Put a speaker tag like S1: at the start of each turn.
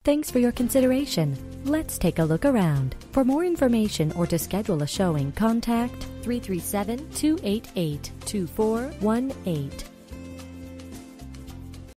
S1: Thanks for your consideration. Let's take a look around. For more information or to schedule a showing, contact 337-288-2418.